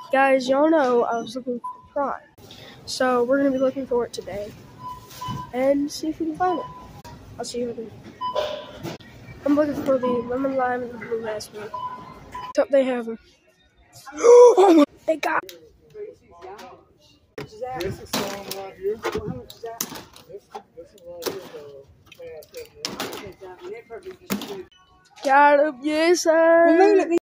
Guys, y'all know I was looking for Prime. So we're going to be looking for it today. And see if we can find it. I'll see you later. I'm looking for the lemon lime and the blue raspberry. So they have them. Oh my, they got it. This is some right here. This is right here. Got him, yes sir.